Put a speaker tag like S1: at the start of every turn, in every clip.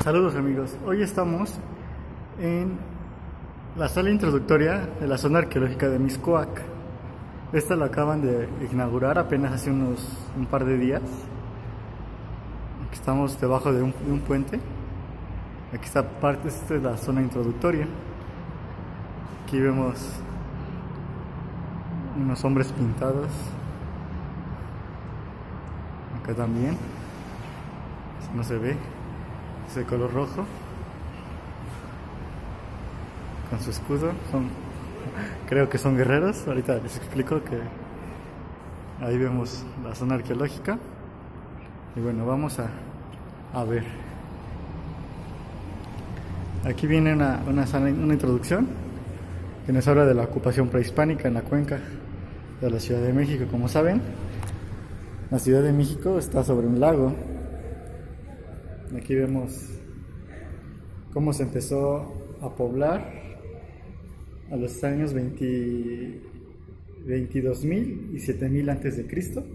S1: Saludos amigos, hoy estamos en la sala introductoria de la zona arqueológica de Mixcoac. Esta la acaban de inaugurar apenas hace un par de días. Aquí estamos debajo de un puente. Aquí está parte, esta es la zona introductoria. Aquí vemos unos hombres pintados. Acá también, no se ve. Es de color rojo con su escudo. Creo que son guerreros. Ahorita les explico que ahí vemos la zona arqueológica. Y bueno, vamos a ver. Aquí viene una introducción que nos habla de la ocupación prehispánica en la cuenca de la Ciudad de México. Como saben, la Ciudad de México está sobre un lago. Aquí vemos cómo se empezó a poblar a los años 22.000 y 7.000 antes de Cristo.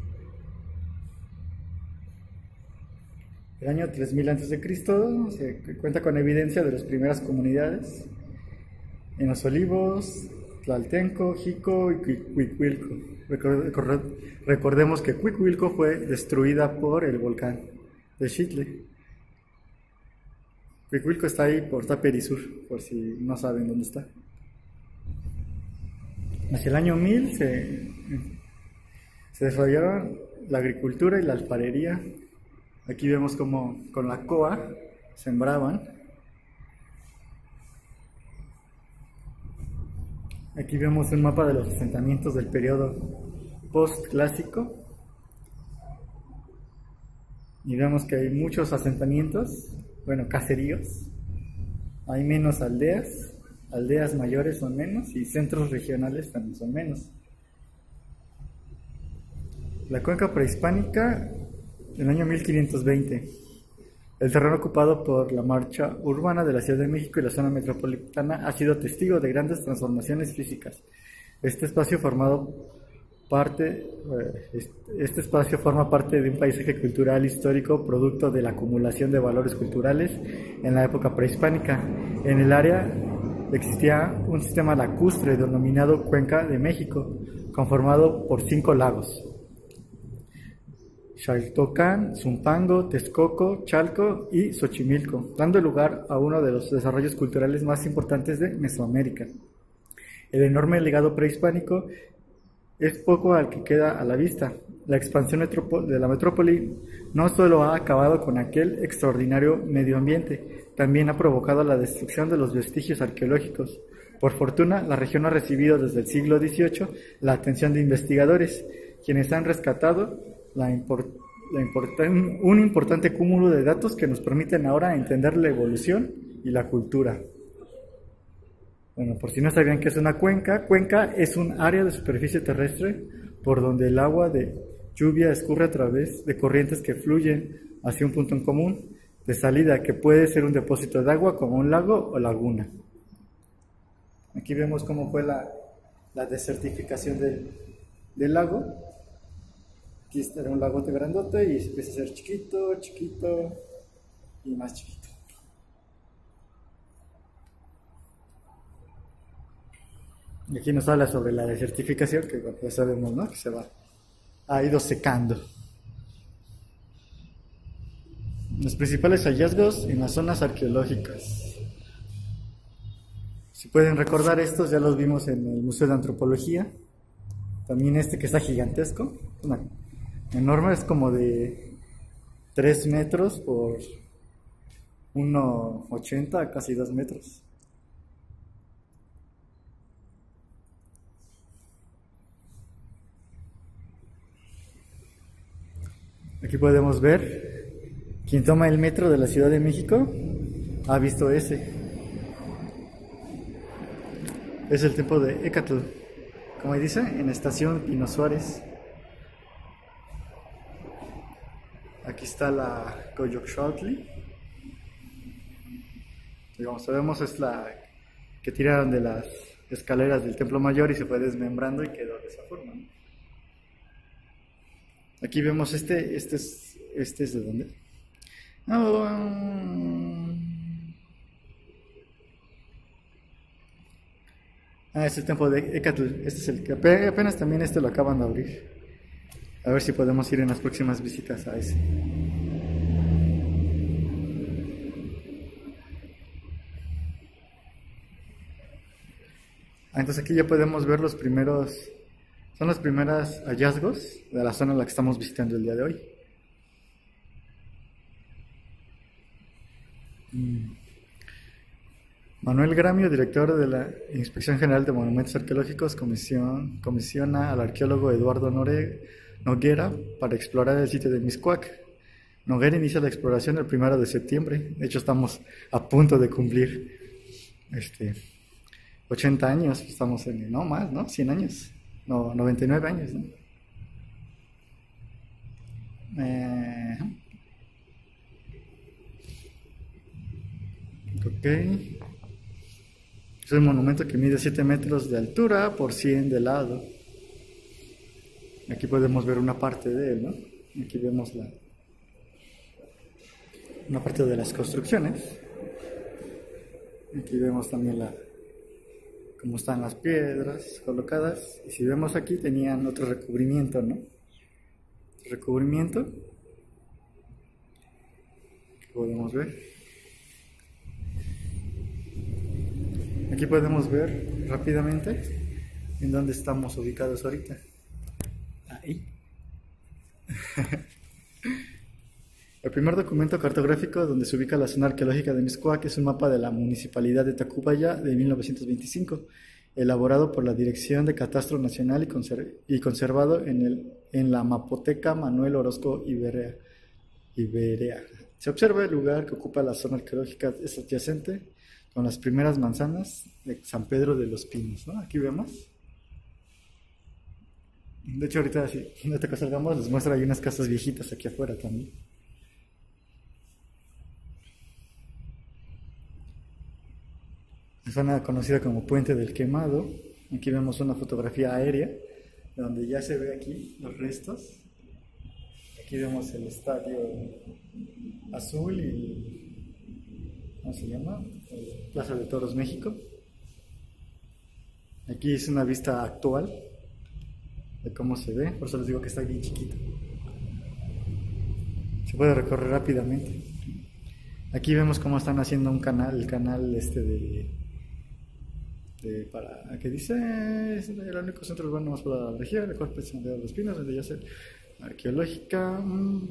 S1: El año 3000 antes de Cristo se cuenta con evidencia de las primeras comunidades en Los Olivos, Tlaltenco, Jico y Cuicuilco. Recordemos que Cuicuilco fue destruida por el volcán de Xitle. Cuicuilco está ahí por Taperisur, por si no saben dónde está. Hacia el año 1000 se desarrollaron la agricultura y la alfarería. Aquí vemos cómo con la coa sembraban. Aquí vemos un mapa de los asentamientos del periodo postclásico. Y vemos que hay muchos asentamientos, bueno, caseríos. Hay menos aldeas, aldeas mayores son menos y centros regionales también son menos. La cuenca prehispánica, en el año 1520. El terreno ocupado por la marcha urbana de la Ciudad de México y la zona metropolitana ha sido testigo de grandes transformaciones físicas. Este espacio forma parte de un paisaje cultural histórico producto de la acumulación de valores culturales en la época prehispánica. En el área existía un sistema lacustre denominado Cuenca de México, conformado por 5 lagos: Xaltocan, Zumpango, Texcoco, Chalco y Xochimilco, dando lugar a uno de los desarrollos culturales más importantes de Mesoamérica. El enorme legado prehispánico es poco al que queda a la vista. La expansión de la metrópoli no solo ha acabado con aquel extraordinario medio ambiente, también ha provocado la destrucción de los vestigios arqueológicos. Por fortuna, la región ha recibido desde el siglo XVIII la atención de investigadores, quienes han rescatado un importante cúmulo de datos que nos permiten ahora entender la evolución y la cultura. Bueno, por si no sabían qué es una cuenca, cuenca es un área de superficie terrestre por donde el agua de lluvia escurre a través de corrientes que fluyen hacia un punto en común de salida, que puede ser un depósito de agua como un lago o laguna. Aquí vemos cómo fue la desertificación del lago. Aquí está un lagote grandote y se empieza a hacer chiquito, chiquito y más chiquito. Y aquí nos habla sobre la desertificación, que bueno, ya sabemos, ¿no? Que ha ido secando. Los principales hallazgos en las zonas arqueológicas. Si pueden recordar estos, ya los vimos en el Museo de Antropología. También este que está gigantesco, enorme, es como de 3 metros por 1,80, casi 2 metros. Aquí podemos ver, quien toma el metro de la Ciudad de México ha visto ese. Es el templo de Écatl, como dice, en la estación Pino Suárez. Aquí está la Coyolxauhqui. Como sabemos, es la que tiraron de las escaleras del Templo Mayor y se fue desmembrando y quedó de esa forma, ¿no? Aquí vemos este es de dónde. Oh, es el templo de Ecatl. Este es el que apenas también lo acaban de abrir. A ver si podemos ir en las próximas visitas a ese. Entonces aquí ya podemos ver son los primeros hallazgos de la zona en la que estamos visitando el día de hoy. Manuel Gramio, director de la Inspección General de Monumentos Arqueológicos, comisiona al arqueólogo Eduardo Noguera para explorar el sitio de Mixcoac. Noguera inicia la exploración el 1 de septiembre. De hecho, estamos a punto de cumplir 80 años. Estamos no más, ¿no? 100 años. No, 99 años, ¿no? Ok. Es un monumento que mide 7 metros de altura por 100 de lado. Aquí podemos ver una parte de él, ¿no? Aquí vemos una parte de las construcciones. Aquí vemos también cómo están las piedras colocadas. Y si vemos aquí, tenían otro recubrimiento, ¿no? Recubrimiento. Aquí podemos ver. Aquí podemos ver rápidamente en dónde estamos ubicados ahorita. Ahí. El primer documento cartográfico donde se ubica la zona arqueológica de Mixcoac es un mapa de la municipalidad de Tacubaya de 1925, elaborado por la Dirección de Catastro Nacional y conservado en la Mapoteca Manuel Orozco Iberea. Se observa el lugar que ocupa la zona arqueológica es adyacente con las primeras manzanas de San Pedro de los Pinos, ¿no? Aquí vemos. De hecho, ahorita si no te salgamos, les muestro ahí unas casas viejitas aquí afuera también. La zona conocida como Puente del Quemado. Aquí vemos una fotografía aérea donde ya se ve aquí los restos. Aquí vemos el estadio azul y ¿cómo se llama? Plaza de Toros México. Aquí es una vista actual de cómo se ve, por eso les digo que está bien chiquito. Se puede recorrer rápidamente. Aquí vemos cómo están haciendo el canal para, ¿qué dice? Es el único centro urbano más para la región, el cual es de los Pinos, donde ya se arqueológica.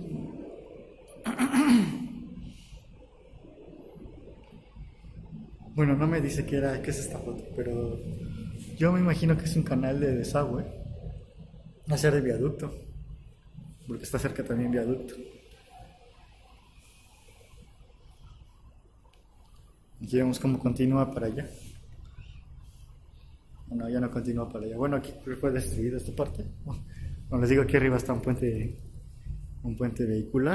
S1: Bueno, no me dice qué es esta foto, pero yo me imagino que es un canal de desagüe, va a ser de viaducto, porque está cerca también viaducto. Aquí vemos cómo continúa para allá. Bueno, ya no continúa para allá. Bueno, aquí fue destruida esta parte. Como les digo, aquí arriba está un puente vehicular.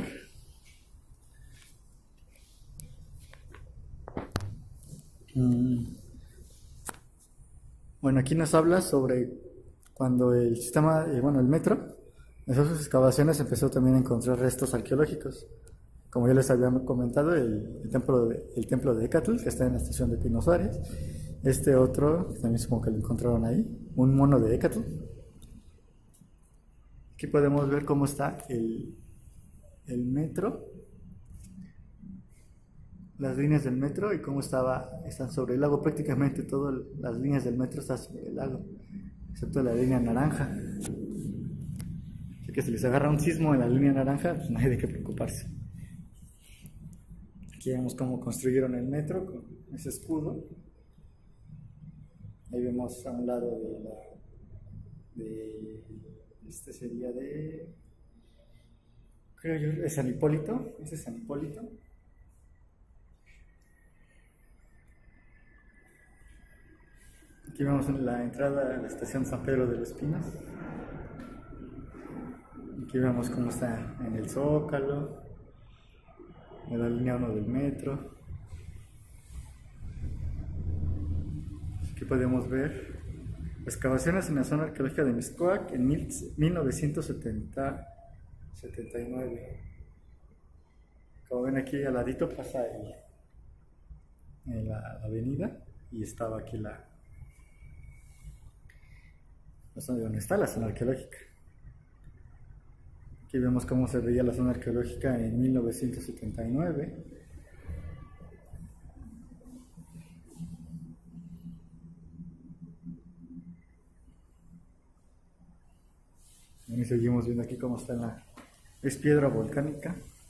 S1: Bueno, aquí nos habla sobre cuando el sistema, el metro, en sus excavaciones empezó también a encontrar restos arqueológicos. Como ya les había comentado, el templo de Ecatl, que está en la estación de Pino Suárez. Este otro, también supongo que lo encontraron ahí, un mono de Ecatl. Aquí podemos ver cómo está el metro, las líneas del metro y cómo están sobre el lago. Prácticamente todas las líneas del metro están sobre el lago, excepto la línea naranja. Así que si les agarra un sismo en la línea naranja, pues no hay de qué preocuparse. Aquí vemos cómo construyeron el metro con ese escudo. Ahí vemos a un lado este sería creo yo, de San Hipólito. Ese es San Hipólito. Aquí vemos la entrada a la estación San Pedro de los Pinos. Aquí vemos cómo está en el Zócalo, en la línea 1 del metro. Aquí podemos ver excavaciones en la zona arqueológica de Mixcoac en 1979. Como ven aquí al ladito pasa la avenida y estaba aquí la zona donde está la zona arqueológica. Aquí vemos cómo se veía la zona arqueológica en 1979. Y seguimos viendo aquí cómo está es piedra volcánica.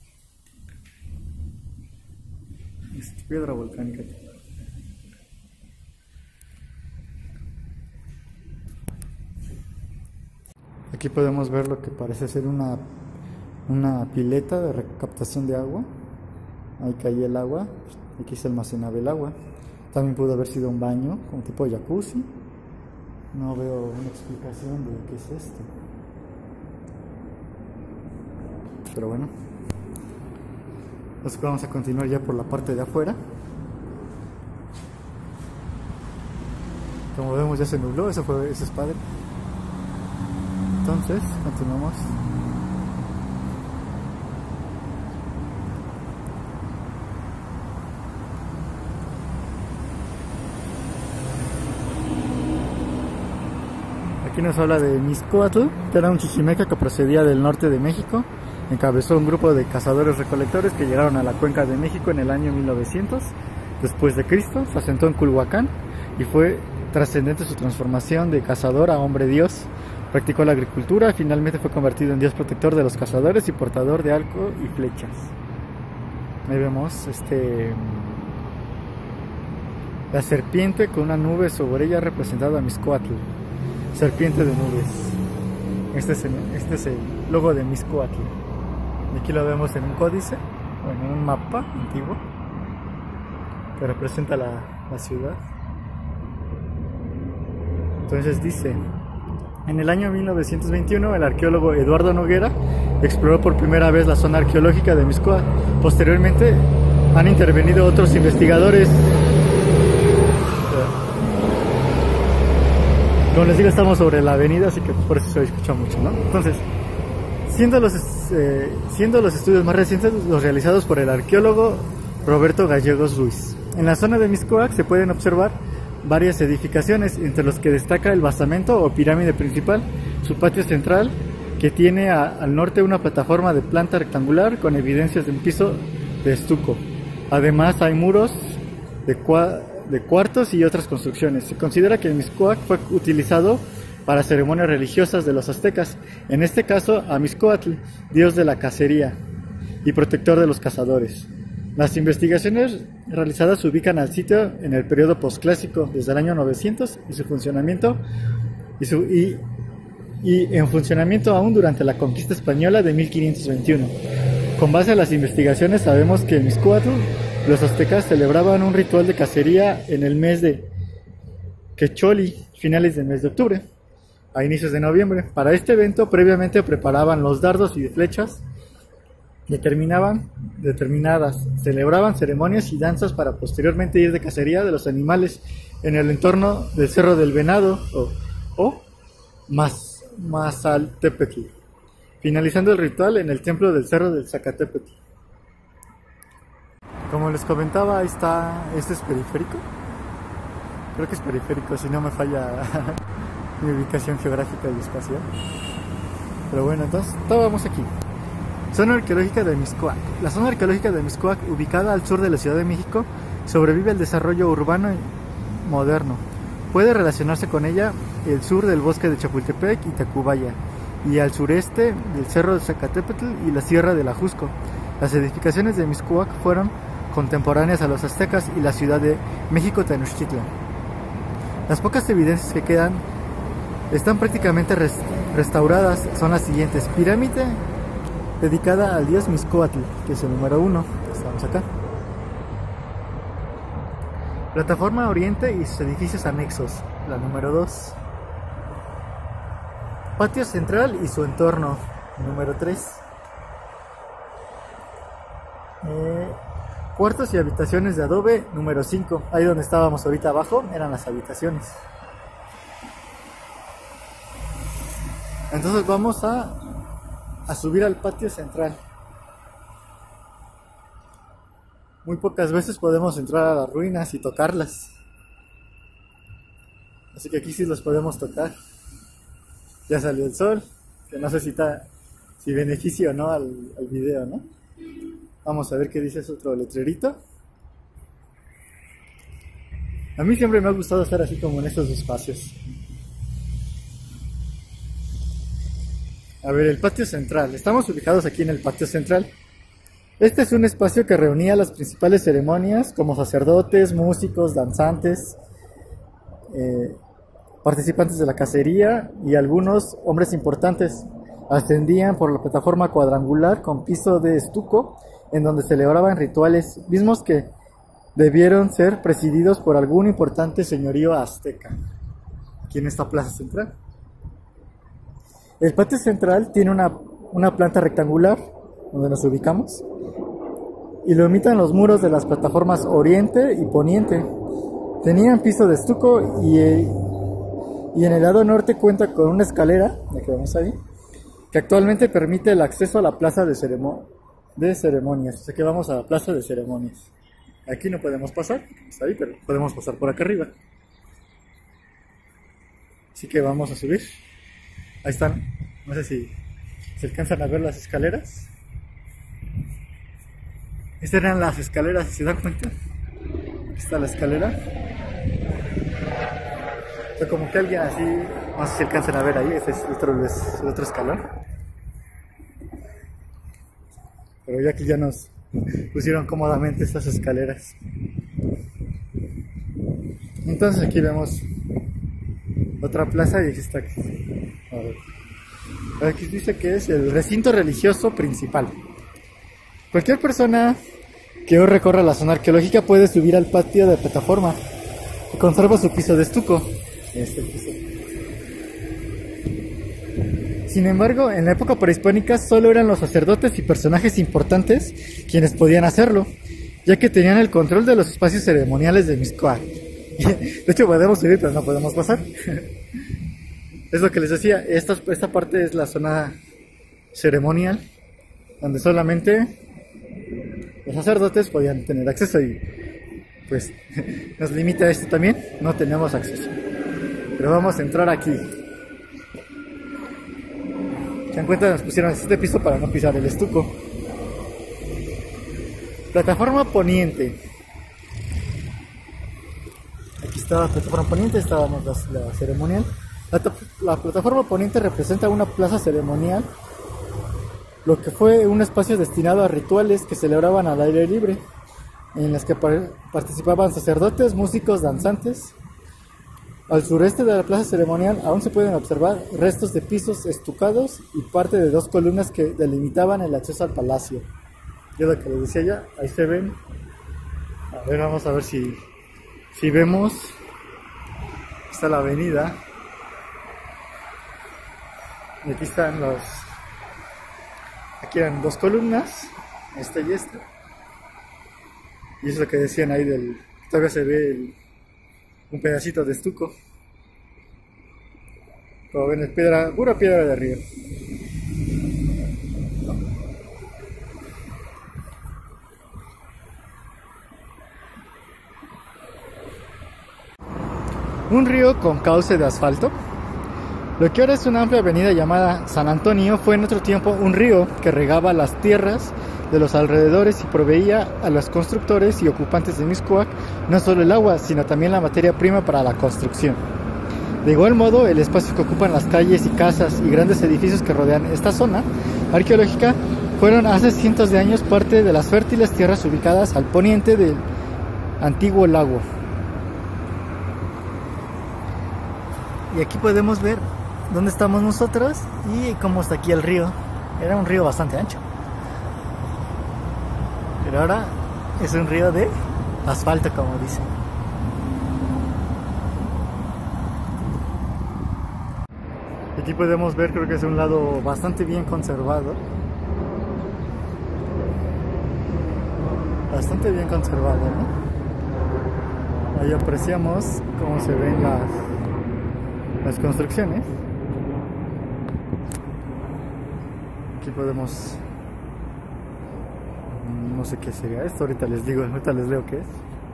S1: Es piedra volcánica. Aquí podemos ver lo que parece ser una pileta de recaptación de agua. Ahí caía el agua, aquí se almacenaba el agua. También pudo haber sido un baño, como tipo jacuzzi. No veo una explicación de qué es esto. Pero bueno, entonces vamos a continuar ya por la parte de afuera. Como vemos ya se nubló, eso es padre. Entonces, continuamos. Aquí nos habla de Mixcoatl, que era un chichimeca que procedía del norte de México. Encabezó un grupo de cazadores recolectores que llegaron a la Cuenca de México en el año 1900 después de Cristo. Se asentó en Culhuacán y fue trascendente su transformación de cazador a hombre dios. Practicó la agricultura y finalmente fue convertido en dios protector de los cazadores y portador de arco y flechas. Ahí vemos la serpiente con una nube sobre ella representada a Mixcoatl. Serpiente de nubes. Este es el logo de Mixcoatl. Aquí lo vemos en un códice o en un mapa antiguo que representa la ciudad. Entonces dice: en el año 1921 el arqueólogo Eduardo Noguera exploró por primera vez la zona arqueológica de Mixcoatl. Posteriormente han intervenido otros investigadores. Como les digo, estamos sobre la avenida, así que por eso se escucha mucho, ¿no? Entonces, siendo los estudios más recientes los realizados por el arqueólogo Roberto Gallegos Ruiz. En la zona de Mixcoatl se pueden observar varias edificaciones, entre los que destaca el basamento o pirámide principal, su patio central, que tiene al norte una plataforma de planta rectangular con evidencias de un piso de estuco. Además hay muros de cuartos y otras construcciones. Se considera que el Mixcoatl fue utilizado para ceremonias religiosas de los aztecas, en este caso a Mixcoatl, dios de la cacería y protector de los cazadores. Las investigaciones realizadas ubican al sitio en el periodo posclásico, desde el año 900, y su funcionamiento y en funcionamiento aún durante la conquista española de 1521. Con base a las investigaciones sabemos que en Mixcoatl los aztecas celebraban un ritual de cacería en el mes de Quecholi, finales del mes de octubre, a inicios de noviembre. Para este evento previamente preparaban los dardos y flechas determinadas, celebraban ceremonias y danzas para posteriormente ir de cacería de los animales en el entorno del Cerro del Venado o Mazaltepetl, finalizando el ritual en el templo del Cerro del Zacatepetl. Como les comentaba, ahí está, este es periférico, creo que es periférico si no me falla mi ubicación geográfica y espacial. Pero bueno, entonces estábamos aquí. Zona arqueológica de Mixcoatl. La zona arqueológica de Mixcoatl, ubicada al sur de la Ciudad de México, sobrevive al desarrollo urbano y moderno. Puede relacionarse con ella el sur del bosque de Chapultepec y Tacubaya, y al sureste del Cerro de Zacatepetl y la Sierra del Ajusco. Las edificaciones de Mixcoatl fueron contemporáneas a los aztecas y la Ciudad de México Tenochtitlan. Las pocas evidencias que quedan están prácticamente restauradas son las siguientes: pirámide dedicada al dios Mixcoatl, que es el número 1, estamos acá. Plataforma Oriente y sus edificios anexos, la número 2. Patio central y su entorno, número 3. Cuartos y habitaciones de adobe, número 5. Ahí donde estábamos ahorita abajo eran las habitaciones. Entonces vamos a subir al patio central. Muy pocas veces podemos entrar a las ruinas y tocarlas. Así que aquí sí los podemos tocar. Ya salió el sol, que no sé si beneficia o no al video, ¿no? Vamos a ver qué dice ese otro letrerito. A mí siempre me ha gustado estar así como en estos espacios. A ver, el patio central. Estamos ubicados aquí en el patio central. Este es un espacio que reunía las principales ceremonias como sacerdotes, músicos, danzantes, participantes de la cacería y algunos hombres importantes. Ascendían por la plataforma cuadrangular con piso de estuco en donde celebraban rituales mismos que debieron ser presididos por algún importante señorío azteca. Aquí en esta plaza central. El patio central tiene una planta rectangular donde nos ubicamos y lo imitan los muros de las plataformas oriente y poniente. Tenían piso de estuco y en el lado norte cuenta con una escalera, la que vemos ahí, que actualmente permite el acceso a la plaza de ceremonias. Así que vamos a la plaza de ceremonias. Aquí no podemos pasar, está ahí, pero podemos pasar por acá arriba. Así que vamos a subir. Ahí están, no sé si se alcanzan a ver las escaleras. Estas eran las escaleras, ¿se dan cuenta? Aquí está la escalera. O sea, como que alguien así, no sé si alcanzan a ver ahí, ese es el otro escalón. Pero ya aquí ya nos pusieron cómodamente estas escaleras. Entonces aquí vemos otra plaza y aquí está. A ver. Aquí dice que es el recinto religioso principal. Cualquier persona que hoy recorra la zona arqueológica puede subir al patio de plataforma y conserva su piso de estuco. Este piso. Sin embargo, en la época prehispánica solo eran los sacerdotes y personajes importantes quienes podían hacerlo, ya que tenían el control de los espacios ceremoniales de Mixcoac. De hecho podemos subir, pero no podemos pasar. Es lo que les decía, esta parte es la zona ceremonial, donde solamente los sacerdotes podían tener acceso y pues nos limita esto también, no tenemos acceso. Pero vamos a entrar aquí. Se dan cuenta, nos pusieron este piso para no pisar el estuco. Plataforma poniente. Aquí está la plataforma poniente, estábamos la ceremonial. La plataforma poniente representa una plaza ceremonial, lo que fue un espacio destinado a rituales que celebraban al aire libre, en las que participaban sacerdotes, músicos, danzantes. Al sureste de la plaza ceremonial aún se pueden observar restos de pisos estucados y parte de 2 columnas que delimitaban el acceso al palacio. Yo lo que les decía ya, ahí se ven. A ver, vamos a ver si vemos. Está la avenida. Y aquí están aquí eran 2 columnas, esta y esta. Y es lo que decían ahí todavía se ve un pedacito de estuco. Como ven, es pura piedra de río. Un río con cauce de asfalto. Lo que ahora es una amplia avenida llamada San Antonio fue en otro tiempo un río que regaba las tierras de los alrededores y proveía a los constructores y ocupantes de Mixcoac no solo el agua, sino también la materia prima para la construcción. De igual modo, el espacio que ocupan las calles y casas y grandes edificios que rodean esta zona arqueológica fueron hace cientos de años parte de las fértiles tierras ubicadas al poniente del antiguo lago. Y aquí podemos ver dónde estamos nosotros y cómo está aquí el río. Era un río bastante ancho, pero ahora es un río de asfalto, como dicen. Aquí podemos ver, creo que es un lado bastante bien conservado. Bastante bien conservado, ¿no? Ahí apreciamos cómo se ven las construcciones. Aquí podemos sé qué sería esto, ahorita les digo, ahorita les leo qué es.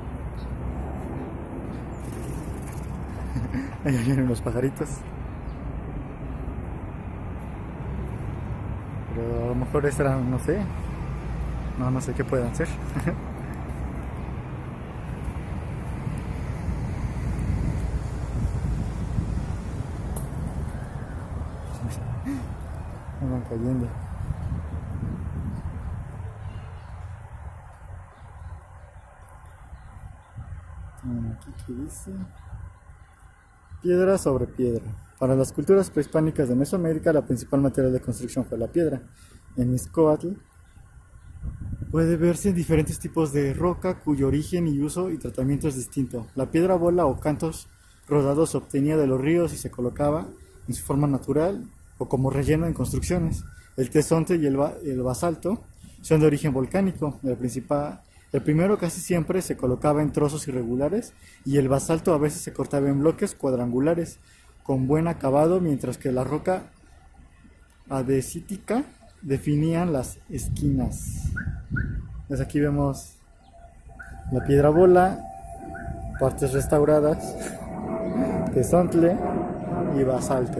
S1: Ahí vienen los pajaritos. Pero a lo mejor esta era, no sé. No sé qué puedan ser. Van cayendo. Aquí que dice piedra sobre piedra. Para las culturas prehispánicas de Mesoamérica, la principal material de construcción fue la piedra. En Mixcoatl puede verse diferentes tipos de roca cuyo origen y uso y tratamiento es distinto. La piedra bola o cantos rodados se obtenía de los ríos y se colocaba en su forma natural o como relleno en construcciones. El tesontle y el basalto son de origen volcánico. El primero casi siempre se colocaba en trozos irregulares y el basalto a veces se cortaba en bloques cuadrangulares con buen acabado, mientras que la roca adesítica definían las esquinas. Desde aquí vemos la piedra bola, partes restauradas, tesontle y basalto.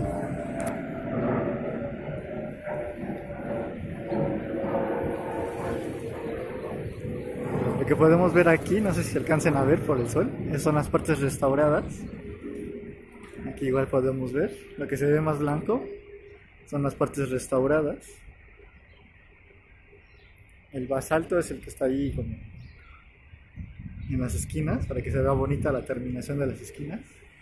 S1: Lo que podemos ver aquí, no sé si alcancen a ver por el sol, son las partes restauradas. Aquí igual podemos ver, lo que se ve más blanco son las partes restauradas. El basalto es el que está ahí como en las esquinas, para que se vea bonita la terminación de las esquinas.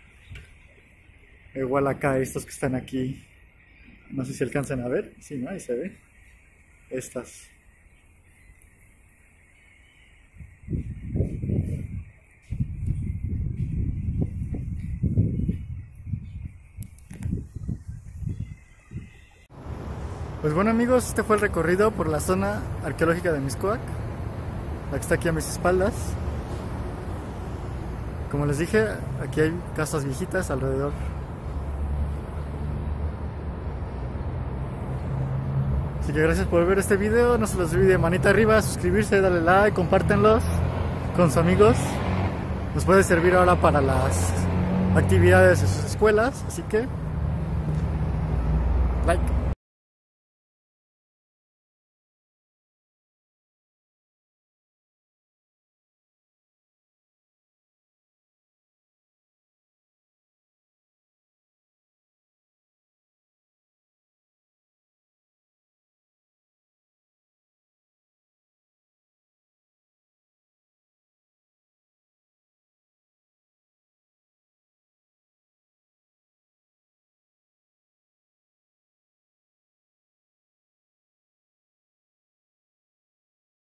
S1: Igual acá estos que están aquí, no sé si alcanzan a ver, sí, ¿no? Ahí se ve. Estas. Pues bueno amigos, este fue el recorrido por la zona arqueológica de Mixcoac, la que está aquí a mis espaldas. Como les dije, aquí hay casas viejitas alrededor. Así que gracias por ver este video, no se los olvide manita arriba, suscribirse, darle like, compártenlos con sus amigos. Nos puede servir ahora para las actividades de sus escuelas, así que like.